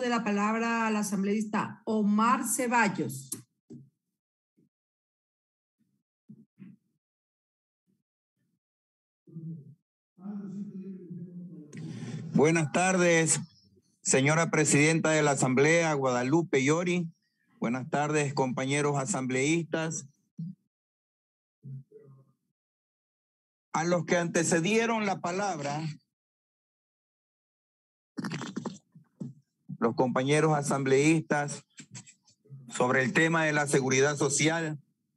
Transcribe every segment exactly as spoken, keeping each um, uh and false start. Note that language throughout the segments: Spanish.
la palabra al asambleísta Omar Ceballos. Buenas tardes, señora presidenta de la Asamblea, Guadalupe Llori. Buenas tardes, compañeros asambleístas. A los que antecedieron la palabra, los compañeros asambleístas, sobre el tema de la seguridad social,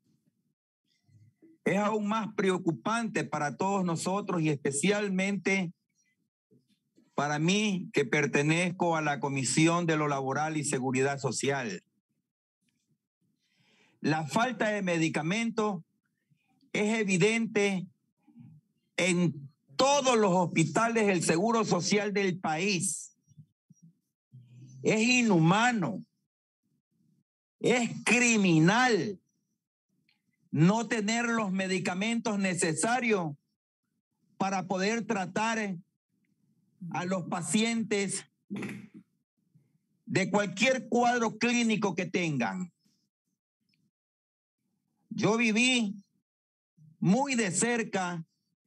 es aún más preocupante para todos nosotros y especialmente para mí, que pertenezco a la Comisión de lo Laboral y Seguridad Social. La falta de medicamentos es evidente en todos los hospitales del Seguro Social del país. Es inhumano, es criminal no tener los medicamentos necesarios para poder tratar a los pacientes de cualquier cuadro clínico que tengan. Yo viví muy de cerca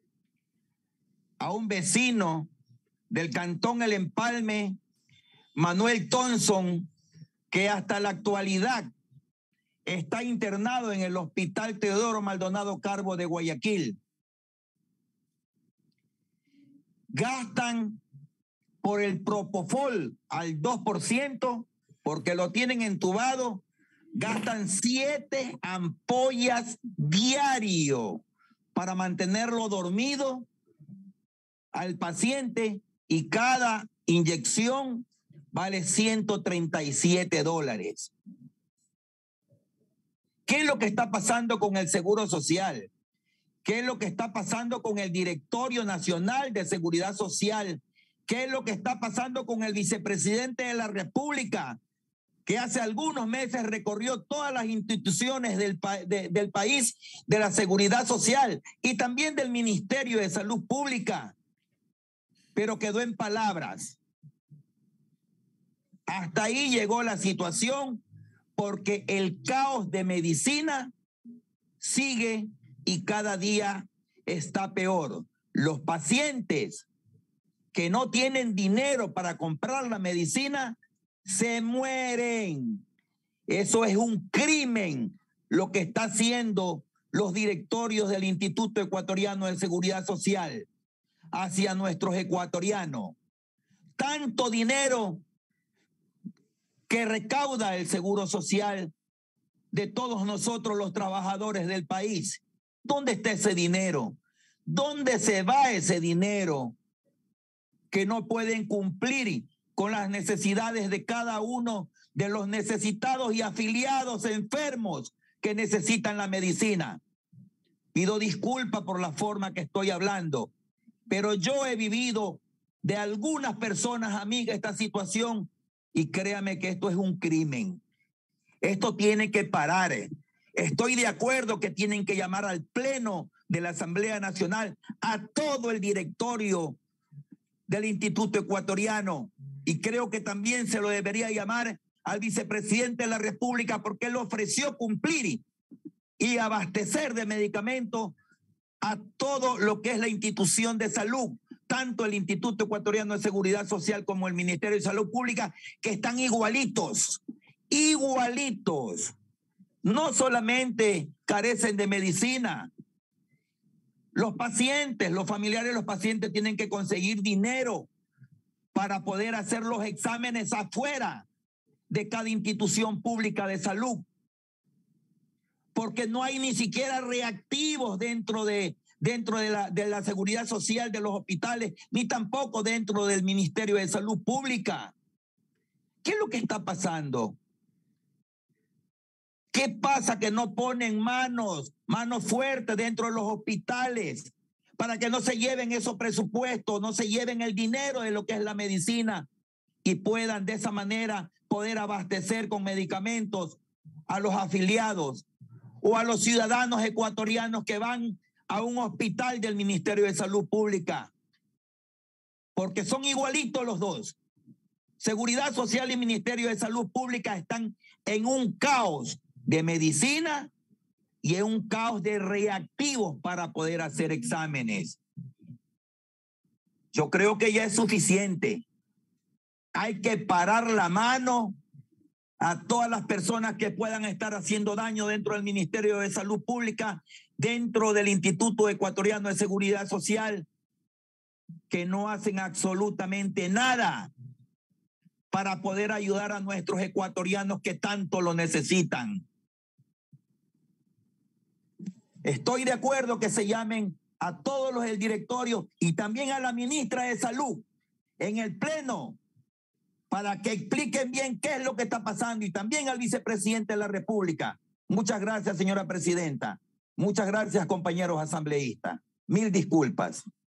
a un vecino del cantón El Empalme, Manuel Thompson, que hasta la actualidad está internado en el Hospital Teodoro Maldonado Carbo de Guayaquil. Gastan por el propofol al dos por ciento, porque lo tienen entubado, gastan siete ampollas diario para mantenerlo dormido al paciente y cada inyección vale ciento treinta y siete dólares. ¿Qué es lo que está pasando con el Seguro Social? ¿Qué es lo que está pasando con el Directorio Nacional de Seguridad Social? ¿Qué es lo que está pasando con el vicepresidente de la República, que hace algunos meses recorrió todas las instituciones del, pa de, del país de la seguridad social y también del Ministerio de Salud Pública, pero quedó en palabras? Hasta ahí llegó la situación porque el caos de medicina sigue y cada día está peor. Los pacientes que no tienen dinero para comprar la medicina se mueren. Eso es un crimen lo que está haciendo los directorios del Instituto Ecuatoriano de Seguridad Social hacia nuestros ecuatorianos. Tanto dinero que recauda el Seguro Social de todos nosotros los trabajadores del país. ¿Dónde está ese dinero? ¿Dónde se va ese dinero que no pueden cumplir con las necesidades de cada uno de los necesitados y afiliados enfermos que necesitan la medicina? Pido disculpas por la forma que estoy hablando, pero yo he vivido de algunas personas amigas esta situación y créame que esto es un crimen. Esto tiene que parar. Estoy de acuerdo que tienen que llamar al Pleno de la Asamblea Nacional a todo el directorio del Instituto Ecuatoriano y creo que también se lo debería llamar al vicepresidente de la República porque él ofreció cumplir y abastecer de medicamentos a todo lo que es la institución de salud, tanto el Instituto Ecuatoriano de Seguridad Social como el Ministerio de Salud Pública, que están igualitos, igualitos. No solamente carecen de medicina, los pacientes, los familiares de los pacientes tienen que conseguir dinero para poder hacer los exámenes afuera de cada institución pública de salud, porque no hay ni siquiera reactivos dentro de, dentro de la, de la seguridad social de los hospitales, ni tampoco dentro del Ministerio de Salud Pública. ¿Qué es lo que está pasando? ¿Qué pasa que no ponen manos, manos fuertes dentro de los hospitales para que no se lleven esos presupuestos, no se lleven el dinero de lo que es la medicina y puedan de esa manera poder abastecer con medicamentos a los afiliados o a los ciudadanos ecuatorianos que van a un hospital del Ministerio de Salud Pública? Porque son igualitos los dos. Seguridad Social y Ministerio de Salud Pública están en un caos de medicina y en un caos de reactivos para poder hacer exámenes. Yo creo que ya es suficiente. Hay que parar la mano a todas las personas que puedan estar haciendo daño dentro del Ministerio de Salud Pública, dentro del Instituto Ecuatoriano de Seguridad Social, que no hacen absolutamente nada para poder ayudar a nuestros ecuatorianos que tanto lo necesitan. Estoy de acuerdo que se llamen a todos los del directorio y también a la ministra de Salud en el pleno para que expliquen bien qué es lo que está pasando, y también al vicepresidente de la República. Muchas gracias, señora presidenta. Muchas gracias, compañeros asambleístas. Mil disculpas.